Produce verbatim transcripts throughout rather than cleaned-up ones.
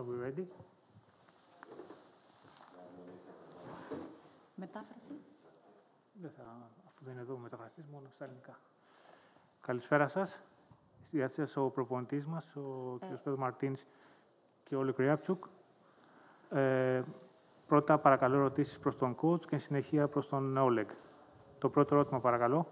Are we ready? Μετάφραση. Δεν θα, αφού δεν είναι εδώ ο μεταφραστής, μόνο στα ελληνικά. Καλησπέρα σας. Στη διάθεση σας ο προπονητής μας, ο κ. Pedro Martins και ο Oleg Reabciuk. Ε, πρώτα, παρακαλώ, ερωτήσεις προς τον coach και συνεχεία προς τον Oleg. Το πρώτο ερώτημα, παρακαλώ.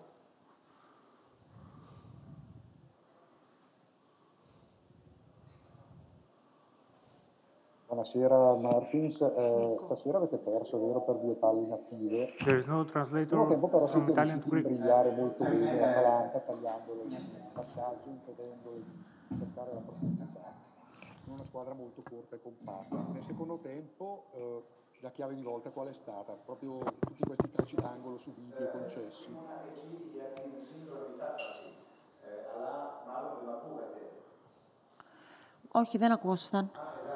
Buonasera Martins, eh, stasera avete perso, vero, per due palle inattive. There is no translator Nel tempo però from siete Italian to riusciti a Greek. brillare molto bene Atalanta, tagliandolo il passaggio, impedendo di cercare la profondità. Sono una squadra molto corta e compatta. Nel secondo tempo eh, la chiave di volta qual è stata? Proprio tutti questi calci d'angolo subiti e concessi. Όχι, δεν ακούστηκαν.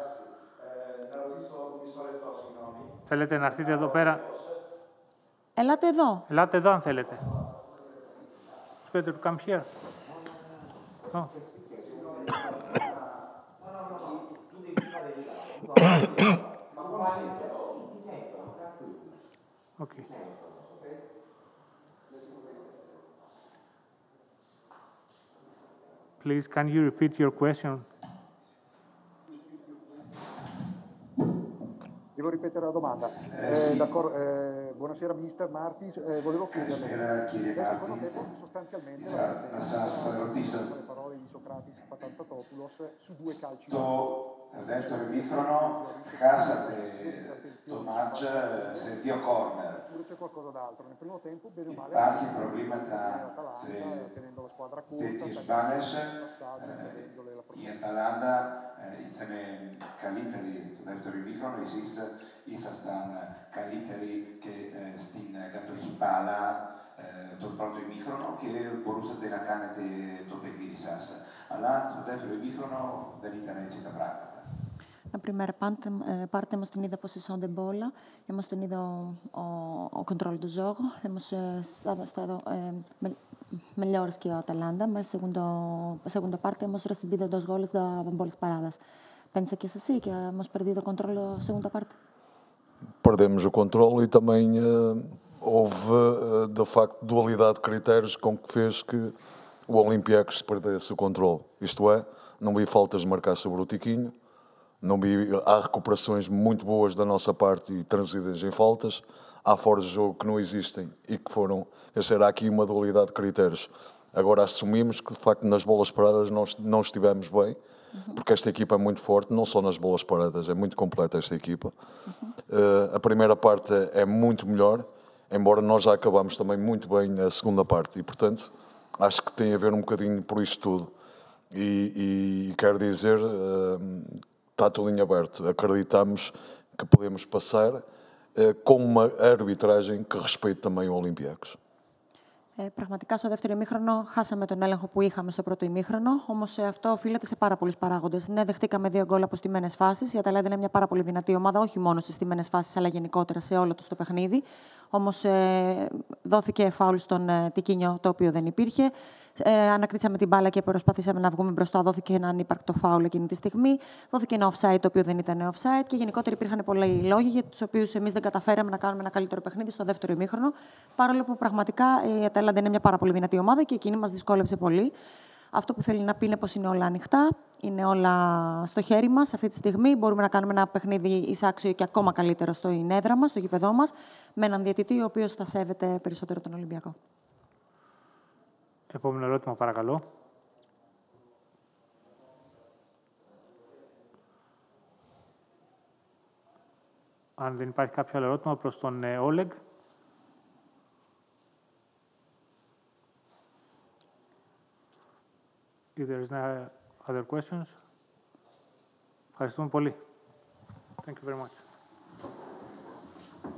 Θέλετε να έρθετε εδώ πέρα. Ελάτε εδώ. Ελάτε εδώ αν θέλετε. It's better to come here. No. Okay. Please, can you repeat your question? Devo ripetere la domanda. Eh, d'accordo, eh, buonasera mister Martins, eh, volevo chiederle. Nel secondo tempo sostanzialmente le parole di Socrates Patantatopoulos su due calci. Το δεύτερο ημίχρονο χάσατε το μάτς σε δύο κόρνερ. Υπάρχει προβλήματα σε τέτοιες μπάλες. Η Αταλάντα ήταν καλύτερη το δεύτερο ημίχρονο, εσείς ήσασταν καλύτεροι και στην κατοχή μπάλα τον πρώτο ημίχρονο και μπορούσατε να κάνετε το παιχνίδι σας. Αλλά το δεύτερο ημίχρονο δεν ήταν έτσι τα πράγματα. Na primeira parte, parte temos tenido a posição de bola, hemos tenido o, o controle do jogo, hemos estado, estado eh, me, melhores que a Atalanta, mas segundo, a segunda parte hemos recebido dois goles de bolas paradas. Pensa que é assim, que hemos perdido o controle da segunda parte? Perdemos o controle e também uh, houve, uh, de facto, dualidade de critérios com que fez que o Olympiakos perdesse o controle. Isto é, não vi faltas de marcar sobre o Tiquinho, não vi, há recuperações muito boas da nossa parte e traduzidas em faltas, há fora de jogo que não existem e que foram, era aqui uma dualidade de critérios. Agora assumimos que de facto nas bolas paradas nós não estivemos bem, uhum. Porque esta equipa é muito forte, não só nas bolas paradas, é muito completa esta equipa. Uhum. Uh, a primeira parte é muito melhor, embora nós já acabamos também muito bem a segunda parte e portanto acho que tem a ver um bocadinho por isto tudo. E, e quero dizer... Uh, está tudo em aberto. Acreditamos que podemos passar eh, com uma arbitragem que respeite também o Olympiakos. Ε, πραγματικά στο δεύτερο ημίχρονο χάσαμε τον έλεγχο που είχαμε στο πρώτο ημίχρονο, όμως ε, αυτό οφείλεται σε πάρα πολλούς παράγοντες. Ναι, δεχτήκαμε δύο γκολ από στημένες φάσεις. Η Αταλάντα είναι μια πάρα πολύ δυνατή ομάδα, όχι μόνο στις στημένες φάσεις, αλλά γενικότερα σε όλο το παιχνίδι. Όμως ε, δόθηκε φάουλ στον ε, Τικίνιο, το οποίο δεν υπήρχε. Ε, ανακτήσαμε την μπάλα και προσπαθήσαμε να βγούμε μπροστά. Δόθηκε ένα ανύπαρκτο φάουλ εκείνη τη στιγμή. Δόθηκε ένα offside, το οποίο δεν ήταν offside. Και γενικότερα υπήρχαν πολλοί λόγοι για τους οποίους εμείς δεν καταφέραμε να κάνουμε ένα καλύτερο παιχνίδι στο δεύτερο ημίχρονο. Παρόλο που πραγματικά η Αταλάντα είναι μια πάρα πολύ δυνατή ομάδα και εκείνη μας δυσκόλεψε πολύ. Αυτό που θέλει να πει είναι πως είναι όλα ανοιχτά, είναι όλα στο χέρι μας αυτή τη στιγμή. Μπορούμε να κάνουμε ένα παιχνίδι εισάξιο και ακόμα καλύτερο στο έδρα μας, στο γήπεδό μας, με έναν διαιτητή ο οποίος θα σέβεται περισσότερο τον Ολυμπιακό. Επόμενο ερώτημα, παρακαλώ. Αν δεν υπάρχει κάποιο άλλο ερώτημα προς τον Oleg. If there is no other questions, ευχαριστούμε πολύ. Thank you very much.